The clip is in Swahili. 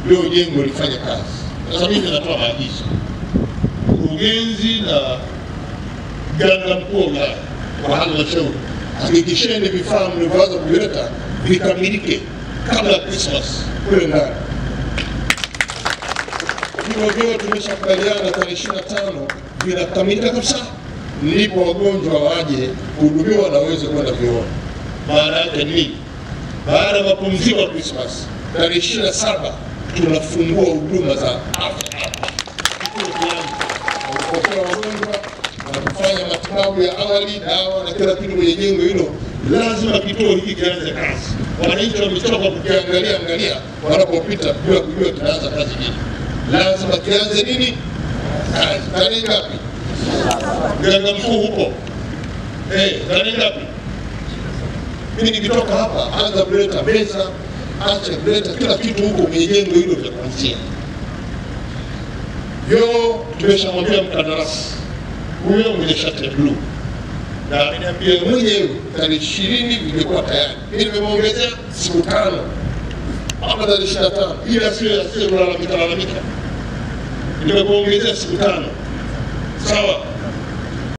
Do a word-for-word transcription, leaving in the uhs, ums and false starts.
ndio jengo lifanye kazi. Sasa mimi natoa maagizo mkurugenzi na mganga mkuu wa wilaya wa halmashauri, hakikisheni vifaa mlivyoanza kuleta vikamilike kabla ya Christmas kule ndani. Hivyo vyote tumeshakubaliana tarehe ishirini na tano vinakamilika kabisa, ndipo wagonjwa waje kuhudumiwa na waweze kwenda vioni. Maana yake ni baada ya mapumziko ya Christmas tarehe ishirini na saba tunafungua huduma za afya hapa. Kupokea wagonjwa na kufanya matibabu ya awali, dawa na kila kitu kwenye jengo hilo. Lazima kituo hiki kianze kazi. Wananchi wamechoka kukiangalia angalia wanapopita bila kujua kinaanza kazi gani. Lazima kianze nini? Kazi. Tarehe ngapi? Mganga mkuu huko. Eh, tarehe ngapi? Mimi nikitoka hapa anza kuleta meza, acha kuleta kila kitu huko kwenye jengo hilo vya kuanzia. Yo tumeshamwambia mkandarasi huyo mwenye shati blue, na ameniambia mwenyewe tarehe ishirini vimekuwa tayari. Mimi nimemuongezea siku tano hapa tarehe ishirini na tano ili asiwe asiwe kulalamika lalamika. Nimekuongezea siku tano. Sawa.